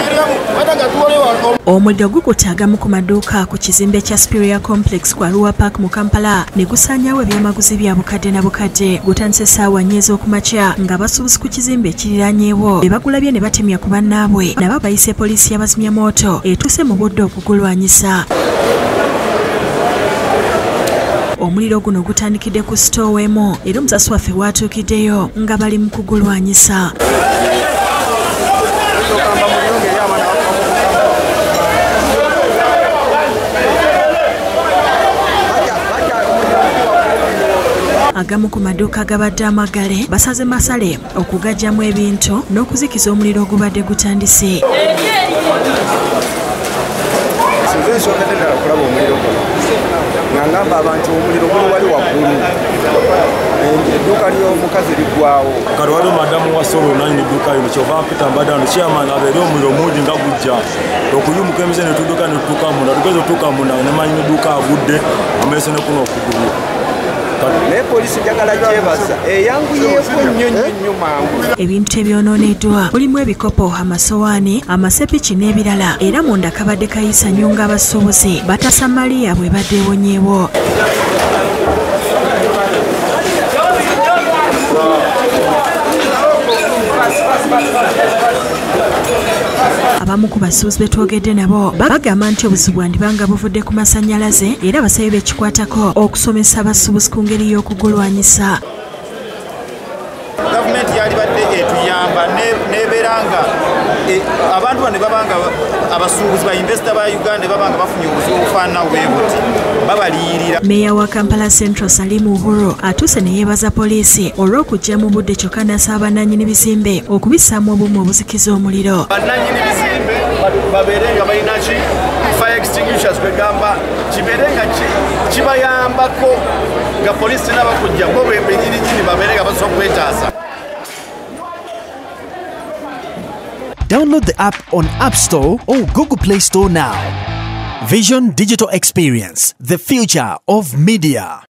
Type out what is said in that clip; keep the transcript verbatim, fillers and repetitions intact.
Omuliro gukutte agamu ku maduuka ku kizimbe kya Superior Complex ku Arua Park mu Kampala ne gusaanyaawo ebyamaguzi bya bukadde na bukadde. Gutandise essaawa nnya ez'okumakya ng'abasuubuzi ku kizimbe ekiriraanyeewo be bagulabye ne batemya ku bannaabwe nabo bayise poliisi y'abazimya mooto etuuse mu budde okugulwanyisa. Omuliro guno gutandikidde ku sitoowa emu era omusasi waffe watuukiddeyo nga bali mu kugulwanyisa. Agamu ku maduuka agabadde amagale basaze masale okugajjamu ebintu n'okuzikiza omuliro ogubadde gutandise. Ngamba abantu omuliro guli wali waggulu edduuka ly'omukazi liggwawo kati waliwo madamu wa solo nanyini edduuka lino kyova mpita mbadano chairman abeere omuliro mungi nga gujja okuyumuka emize ne tudduka ne tutuuka munda tugeze otuuka munda nemanyini edduuka agudde amaiso ne kuno okugulu naye poliisi njagala gyebasa eyanguyeeko nnyo nnyo nnyo mangu. Ebintu ebyonooneddwa mulimu ebikopo, amasowaani, amasepiki n'ebirala era munda kabadde kayisa nnyo ng'abasuubuzi batasamaliya bwe badde ewonyeewo. Abamu ku basuubuzi be twogedde nabo bagamba nti obuzibu bwandibanga buvudde ku masannyalaze era abasabye bekikwatako okusomesa abasuubuzi ku ngeri y'okugulwanyisa. Gavumenti yalibadde etuyamba nebeeranga abantu bano babanga abasuubuzi ba investor ba Uganda babanga bafunye obuzibu obufaananawo bwe buti babaliyirira. Meeya wa Kampala Central Salimu Uhuru atuuse ne yeebaza poliisi olw'okujja mu budde kyokka n'asaba bannannyini bizimbe okubissaamu obumu obuzikiza omuliro. Bannannyini bizimbe babeere nga balina ki fire extinguishers kwegamba kibeere nga kibayambako nga poliisi n'abakujja bo benyininyini babeere nga basobola okwetaasa. Download the app on App Store or Google Play Store now. Vision Digital Experience, the future of media.